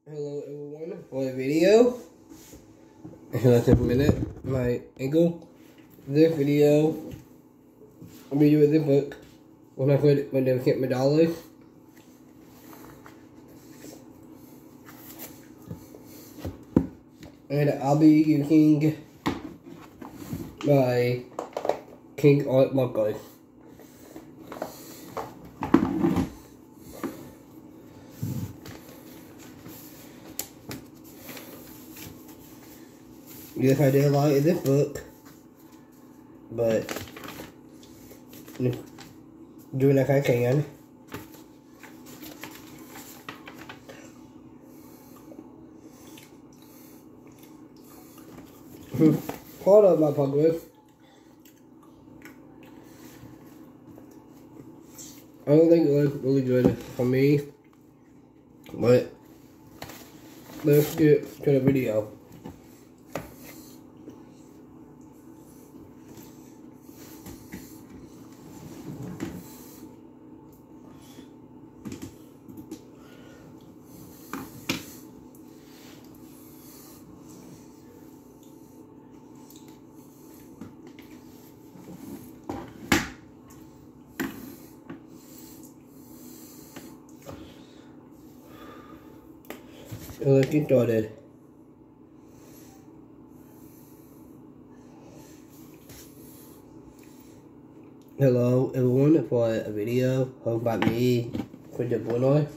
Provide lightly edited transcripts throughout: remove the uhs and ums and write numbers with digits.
Hello everyone for the video. Let's take a minute. My ankle. This video I'll be doing this book when I put when they hit my dollars. And I'll be using my King Art markers. Yes, I did a lot in this book, but doing as I can. Part of my progress. I don't think it looks really good for me, but let's get to the video. Let's get started. Hello everyone for a video about me with the Bruno.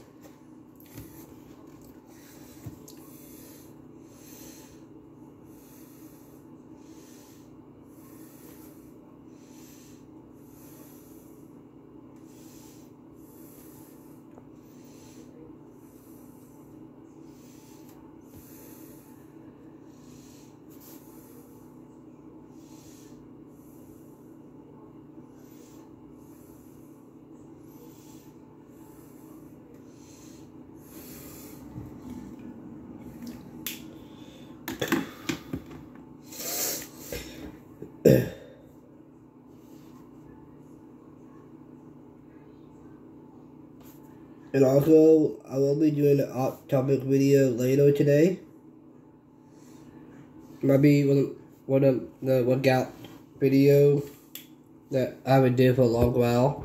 And also, I will be doing an off-topic video later today. Might be one of the workout video that I haven't did for a long while.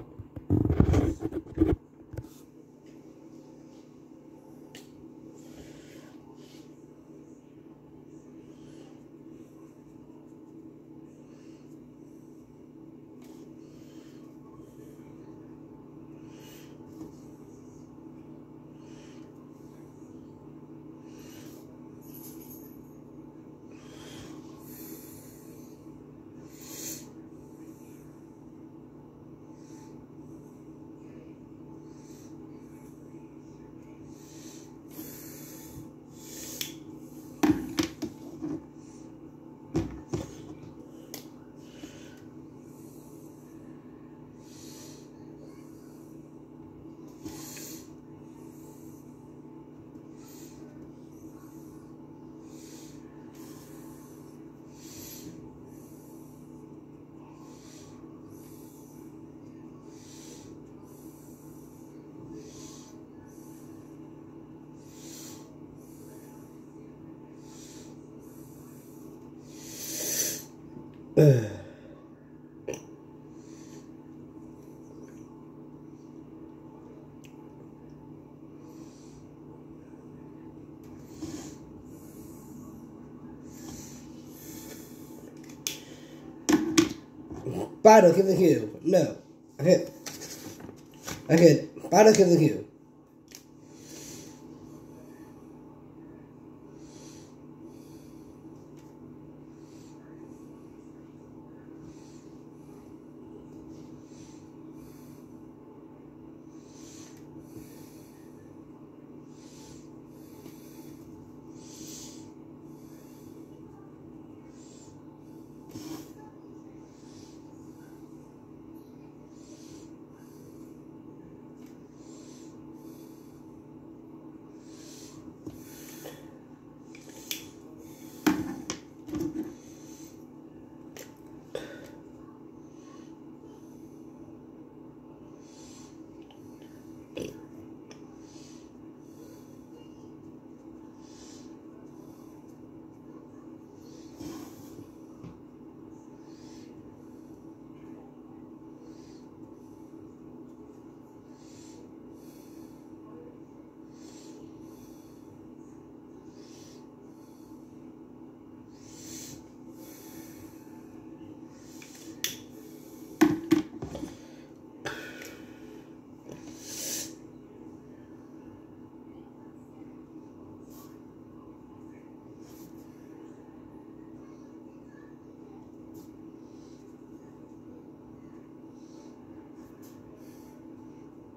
Battle Kill the Q. No. I can't. Battle Kill the Q.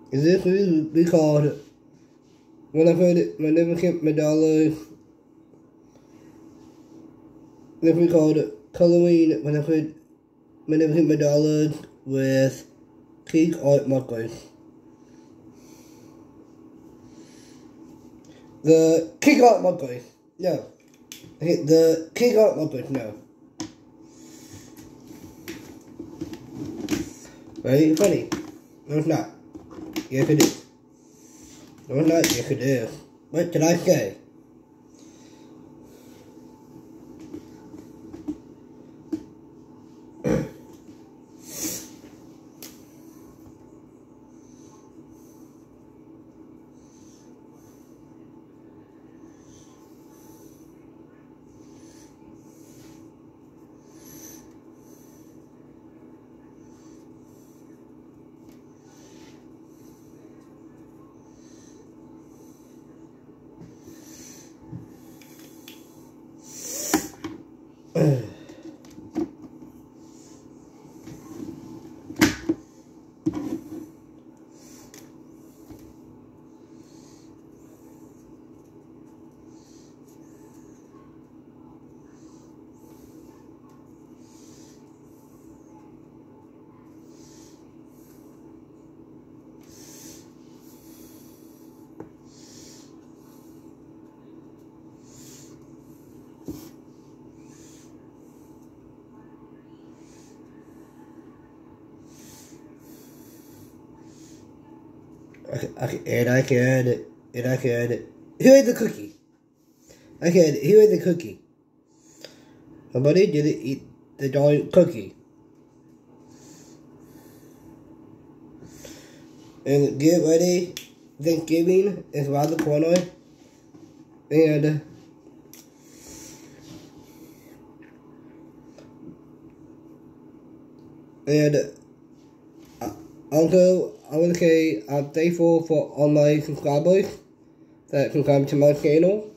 Is this we called when I put my Magnificent Medalla? This we called coloring when I put Magnificent Medalla with Cake Art markers. The Cake Art markers, no. Okay, the Cake Art markers, no. Ready? Funny. No, it's not. Yes, it is. No, it's not. Yes, it is. What did I say? And I can who ate the cookie? Who ate the cookie? Somebody didn't eat the giant cookie. And get ready, Thanksgiving is around the corner. And also, I want to say I'm thankful for all my subscribers that subscribe to my channel.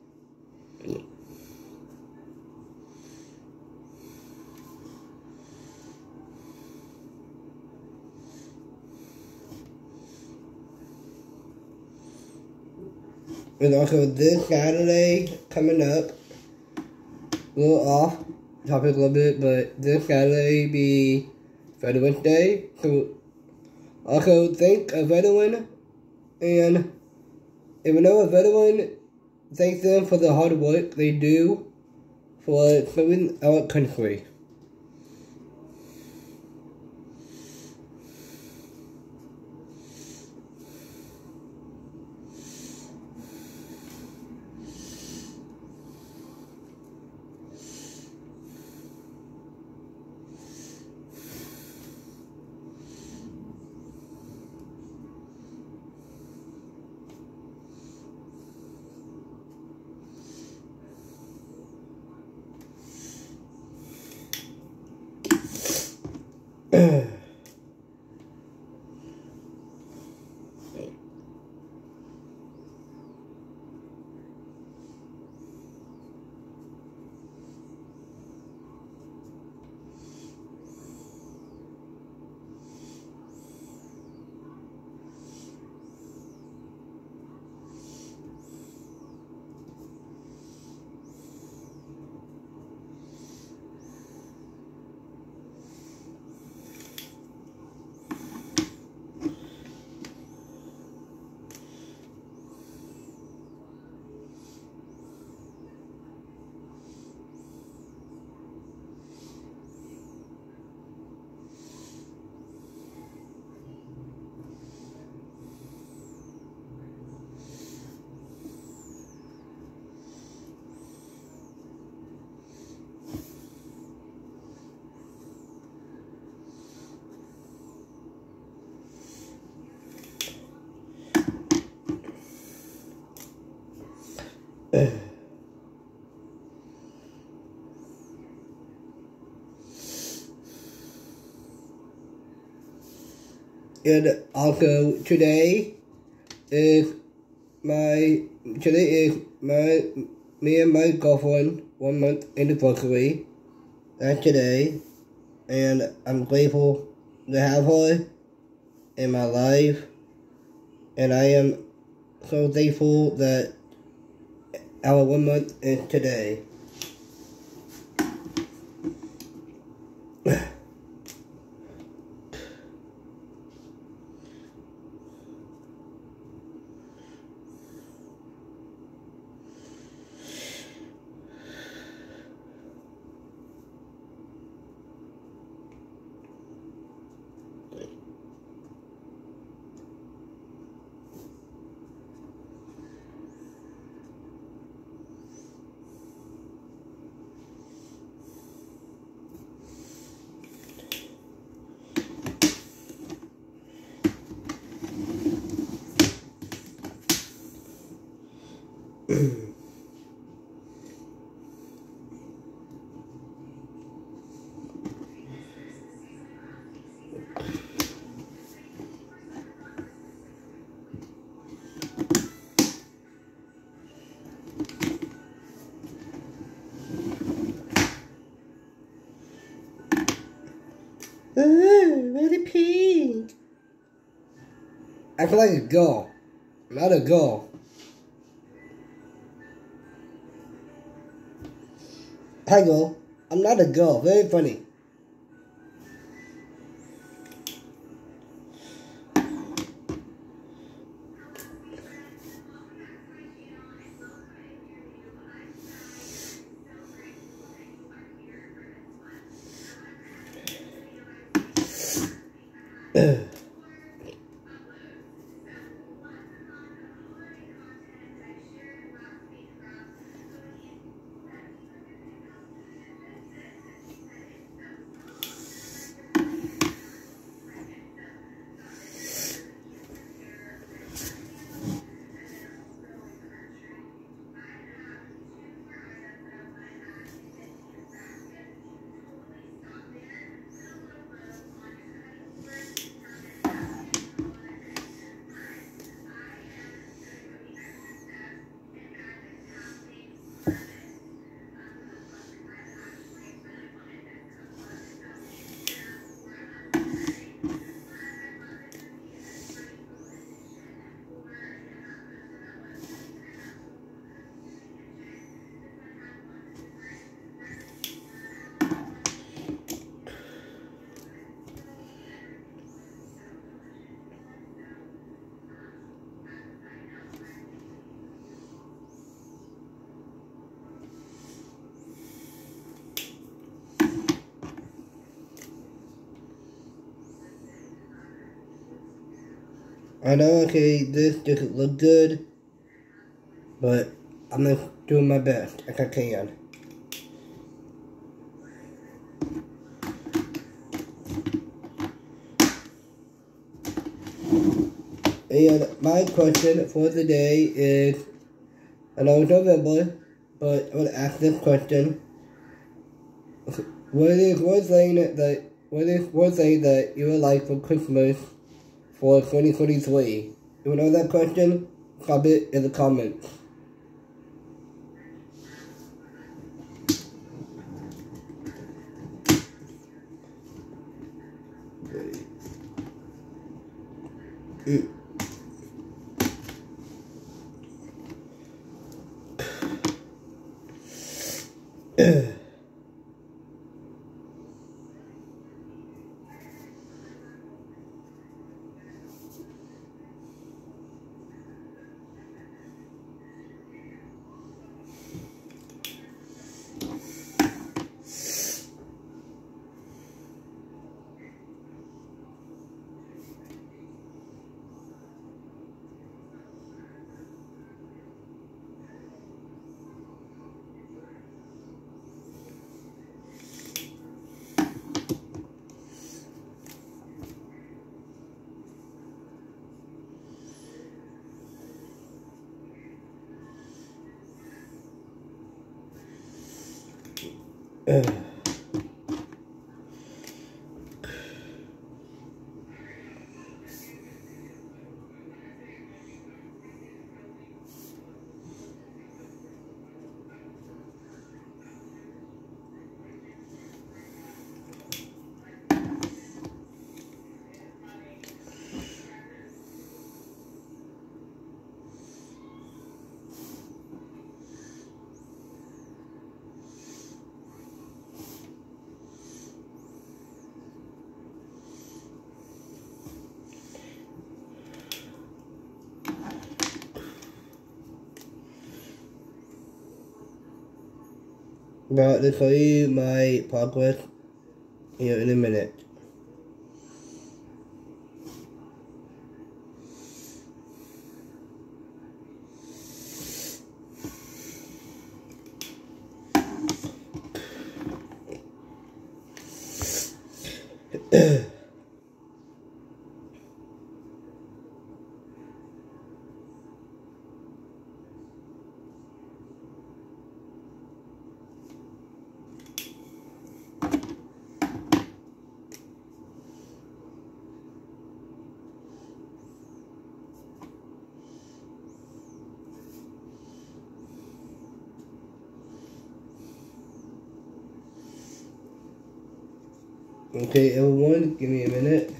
And also this Saturday coming up, a little off topic a little bit, but this Saturday be Veterans Day. So also thank a veteran, and if you know a veteran, thank them for the hard work they do for serving our country. And also today is me and my girlfriend 1 month anniversary. That's today, and I'm grateful to have her in my life. And I am so thankful that our 1 month is today. Really pink. I feel like a girl, not a girl. Hi girl, I'm not a girl. Very funny. I know, okay, this doesn't look good, but I'm just doing my best as I can. And my question for the day is, I know it's November, but I'm going to ask this question. What is one thing that you would like for Christmas for 2023? You know that question? Comment in the comments. But I'll show you my progress here in a minute. Okay, everyone, give me a minute.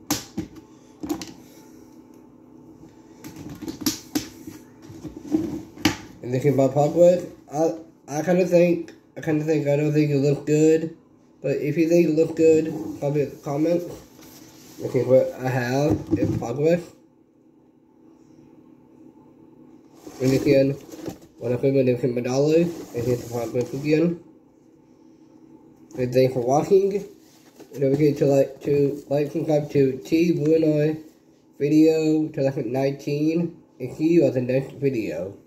And thinking about progress, I kind of think I don't think it looks good. But if you think it looks good, probably in the comments. This is what I have in progress. And again, when I put my different dollars, and here's the progress again. And thanks for watching. And don't forget to like, subscribe to T Bruno video 2019, and see you on the next video.